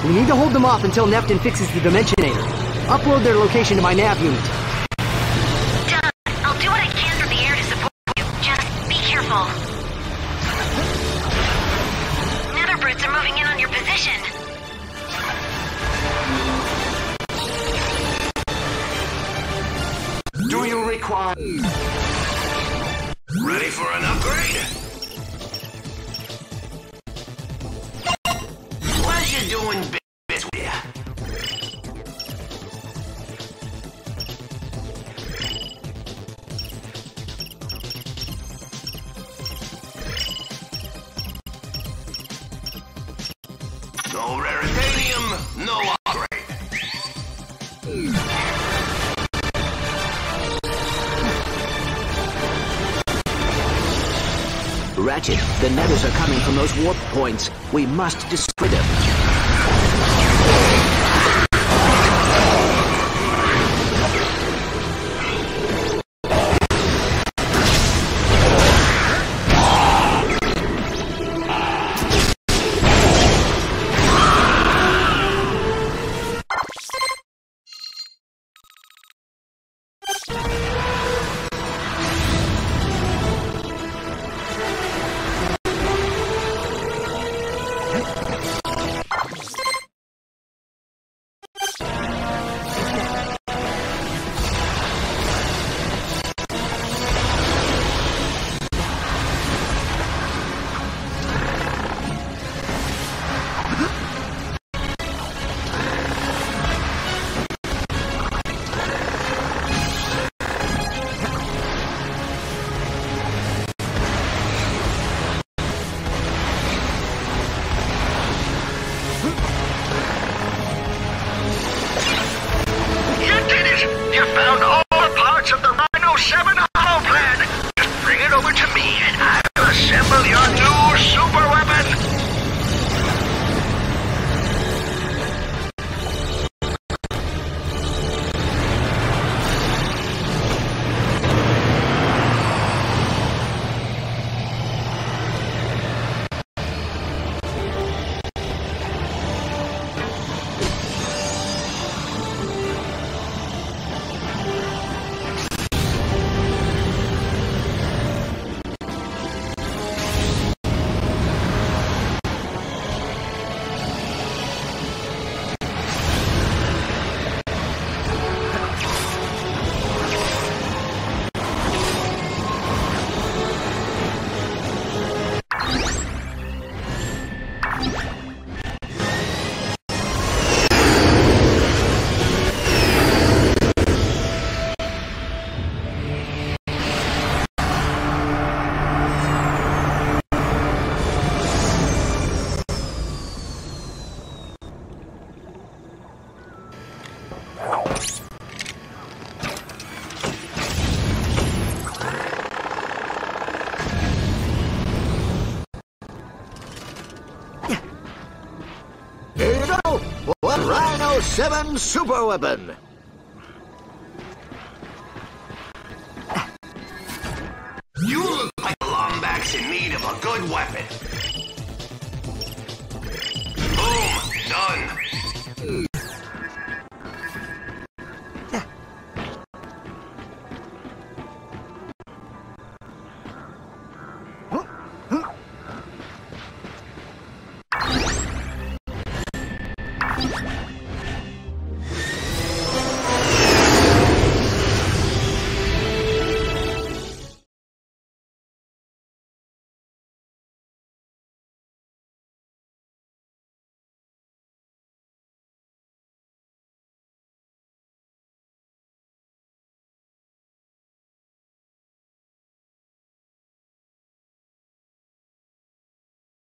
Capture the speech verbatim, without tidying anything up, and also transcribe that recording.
We need to hold them off until Neptune fixes the Dimensionator. Upload their location to my nav unit. Done. I'll do what I can from the air to support you. Just be careful. Nether brutes are moving in on your position. Do you require... Ready for an upgrade? Pleasure doing business with ya. No raritanium, no upgrade. Ratchet, the nethers are coming from those warp points. We must destroy them. seven super weapon.